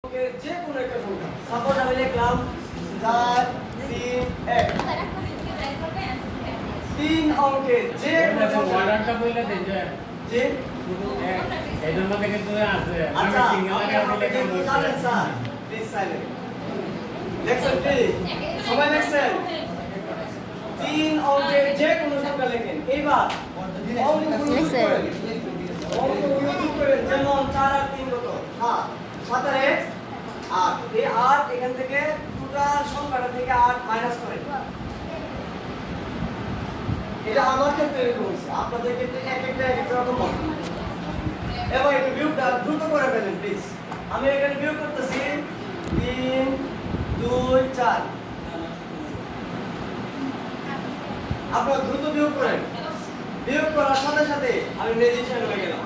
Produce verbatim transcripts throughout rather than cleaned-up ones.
যে কোনো একটা সংখ্যা সাপোজ আমি লিখলাম চার তিন এক তিন অঙ্কের যে কোনো অর্ডারটা বইলা দেন যে এটার মধ্যে কিন্তু আছে আচ্ছা আপনি কিন্তু জানেন স্যার প্লিজ সাইলেন্ট লেখছেন প্লিজ সবাই লেখছেন তিন অঙ্কের যে কোনো সংখ্যা লেখেন এইবার অঙ্কগুলো যোগ করেন অঙ্কগুলো যোগ করেন যেমন চার আর তিন কত সাত সাত আর এক আট এই আট এখান থেকে টোটাল সংখ্যাটা থেকে আট মাইনাস করেন এটা আমার ক্ষেত্রে এরকম হয়েছে আপনাদের ক্ষেত্রে এক একটা এক এক রকম হবে এবার একটু বিয়োগটা দ্রুত করে ফেলেন প্লিজ আমি এখানে বিয়োগ করতেছি তিন দুই চার আপনারা দ্রুত বিয়োগ করেন বিয়োগ করার সাথে সাথে আমি ম্যাজিশিয়ান হয়ে গেলাম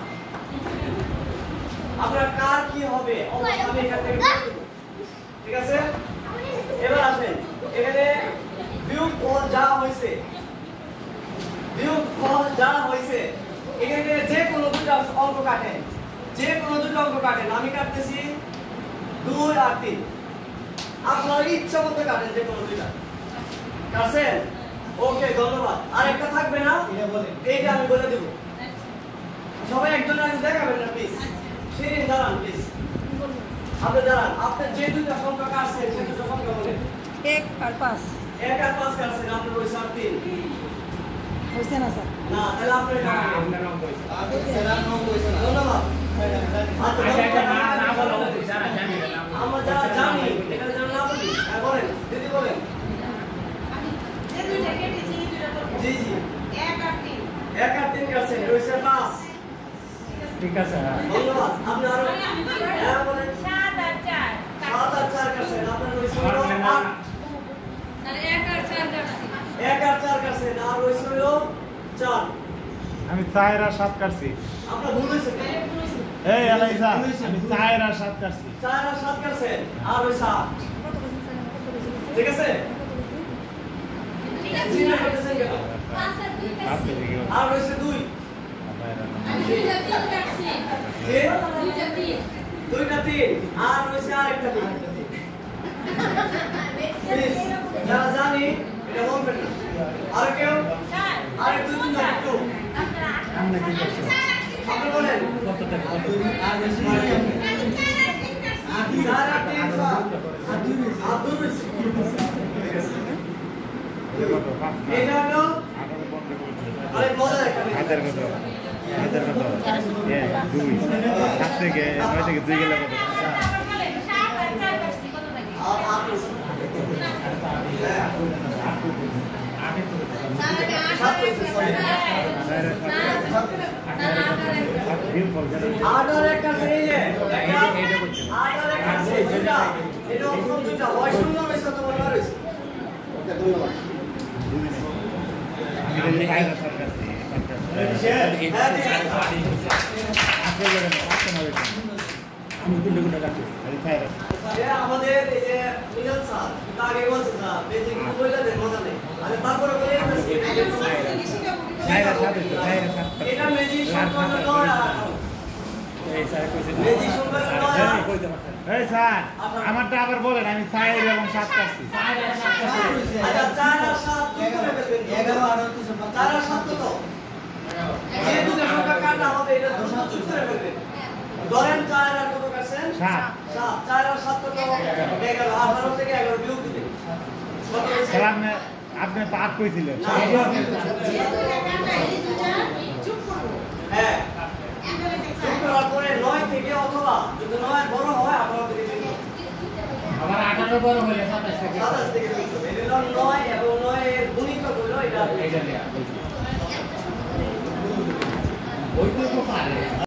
আপনার কার কি হবে অবশ্যই আমি এখান থেকে বিয়োগ করব ঠিক আছে এবার আসেন এখানে বিয়োগ ফল যা হয়েছে বিয়োগ ফল যা হয়েছে এখানে যে কোনো দুটো অঙ্ক কাটেন যে কোনো দুটো অঙ্ক কাটেন আমি কাটতেছি দুই আর তিন আপনার ইচ্ছা মতো কাটেন যে কোনো দুইটা কাটেন ওকে ধন্যবাদ আর একটা থাকবে না এটা বলেন এইটা আমি বলে দেব সবাই একজন আগে দেখাবেন না প্লিজ শিরিন দাঁড়ান প্লিজ আপনি দাঁড়ান আপনি যে দুইটা সংখ্যা কাটছেন সেই দুটো সংখ্যা বলেন এক আর পাঁচ এক আর পাঁচ কাটছেন আপনার ওই সাত তিন হইছে না স্যার না তাহলে আপনি আপনার নাম কইছে সেটা নাম কইছে না ধন্যবাদ আচ্ছা না না বলো যারা জানি না আমরা যারা জানি এটা যেন না বলি আর বলেন দিদি বলেন যে দুইটা কেটেছি দুইটা করব জি জি এক আর তিন এক আর তিন কাটছেন রয়েছে পাঁচ ঠিক আছে ধন্যবাদ আপনি আরো হ্যাঁ বলেন সাত আর চার সাত আর চার কাটছেন আপনার রয়েছে আট তাহলে এক আর চার কাটছি এক আর চার কাটছেন আর রয়েছে হলো চার আমি চার আর সাত কাটছি আপনার ভুল হয়েছে এই আলাইসা আমি চার আর সাত কাটছি চার আর সাত কাটছেন আর রয়েছে আট ঠিক আছে ঠিক আছে চিন্তা করতেছেন কেন পাঁচ আর দুই কাটছি আর রয়েছে দুই আমি দুইটা তিন কাটছি যে দুইটা তিন দুইটা তিন আর রয়েছে আরেকটা তিন প্লিজ যারা জানি এটা বলবেন না আর কেউ চার আর একটু দিন একটু আপনারা আট আমরা কি করছি আপনি বলেন কত টাকা কত আর বেশি চার আর তিন সাত আর দুই রয়েছে আর দুই রয়েছে এটা হলো আরেক মজার একটা বিষয়। হাতের কত হাতের কত এক দুই সাত থেকে নয় থেকে দুই গেলে কত বলেন সাত আর চার কাটছি কত থাকে আর আট রয়েছে। হ্যাঁ, আগে তো সাত রয়েছে, sorry। আট আর এক কাছে এই যে, একটা, আট আর এক কাছে, দুইটা। এটা অপশন দুইটা, হয় শূন্য রয়েছে অথবা নয় রয়েছে। ওকে, ধন্যবাদ। আমি কিন্তু গুলো রাখছি যে আমাদের এই যে মিলন স্যার কিন্তু আগে বলছে স্যার বেঁচে কিন্তু বইলা দেন মজা নেই আরে তারপরে বলে দিতেছি এটা ম্যাজিক সম্পন্ন নয় আর আঠারো। এই স্যার কইছে ম্যাজিক সম্পন্ন নয় আর কইতে পারছেন এই স্যার আমারটা আবার বলেন আমি চার এবং সাত কাটছি আচ্ছা চার আর সাত যোগ করে ফেলবেন এগারো আর চার আর সাত কত যে দুটো সংখ্যা কাটা হবে এটা দুটো যোগ করে ফেলবেন ধরেন চার আর কত কাটছেন সাত সাত চার আর সাত কত এগারো আঠারো থেকে এগারো বিয়োগ দিবেন কত হয়েছে? স্যার আপনি আপনি পাঠ কইছিলেন না, যে দুইটা কাটা এই দুইটা যোগ করব হ্যাঁ একবারে যোগ করার পরে নয় থেকে অথবা যদি নয় বড় হয় আঠারো থেকে বিয়োগ করবেন। আবার আঠারো বড় হলে সাতাশ থেকে সাতাশ থেকে বিয়োগ করবেন। এটা হলো নয় এবং নয় এর গুণিতক হলো এটা এইটা নেয়া ওইটা তো পারে